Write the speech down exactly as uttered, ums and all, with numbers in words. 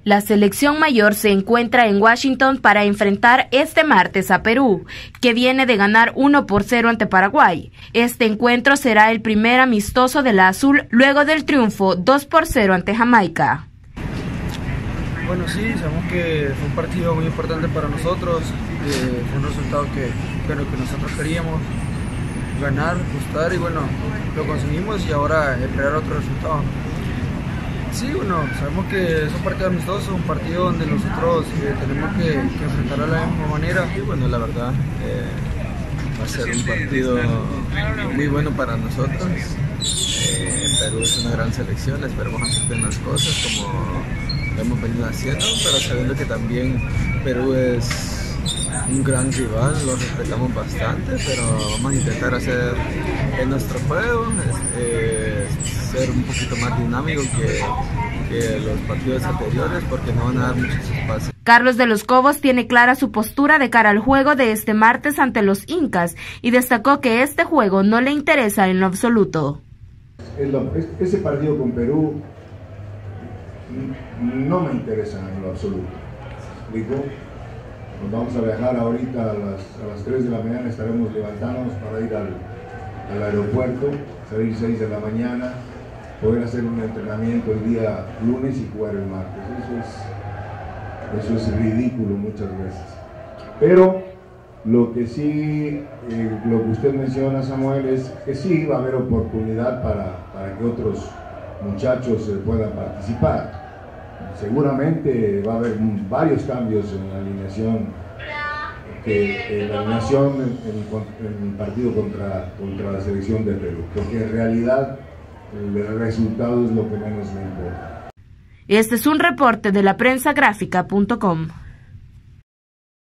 La selección mayor se encuentra en Washington para enfrentar este martes a Perú, que viene de ganar uno por cero ante Paraguay. Este encuentro será el primer amistoso de la Azul luego del triunfo dos por cero ante Jamaica. Bueno, sí, sabemos que fue un partido muy importante para nosotros, eh, fue un resultado que, que, que nosotros queríamos ganar, gustar y bueno, lo conseguimos y ahora esperar otro resultado. Sí, bueno, sabemos que es un partido amistoso, un partido donde nosotros eh, tenemos que, que enfrentarlo de la misma manera. Y bueno, la verdad, eh, va a ser un partido muy bueno para nosotros. Eh, Perú es una gran selección, esperemos hacer bien las cosas como lo hemos venido haciendo, pero sabiendo que también Perú es un gran rival, lo respetamos bastante, pero vamos a intentar hacer en nuestro juego, eh, ser un poquito más dinámico que, que los partidos anteriores, porque no van a dar muchos espacios. Carlos de los Cobos tiene clara su postura de cara al juego de este martes ante los Incas y destacó que este juego no le interesa en lo absoluto. Ese partido con Perú no me interesa en lo absoluto. ¿Digo? Nos vamos a viajar ahorita a las, a las tres de la mañana, estaremos levantándonos para ir al, al aeropuerto, salir seis de la mañana, poder hacer un entrenamiento el día lunes y jugar el martes. Eso es, eso es ridículo muchas veces. Pero lo que sí, eh, lo que usted menciona, Samuel, es que sí va a haber oportunidad para, para que otros muchachos eh, puedan participar. Seguramente va a haber varios cambios en la alineación, que, en la alineación en, en, en el partido contra, contra la selección de Perú, porque en realidad el resultado es lo que menos me importa. Este es un reporte de la prensa gráfica punto com.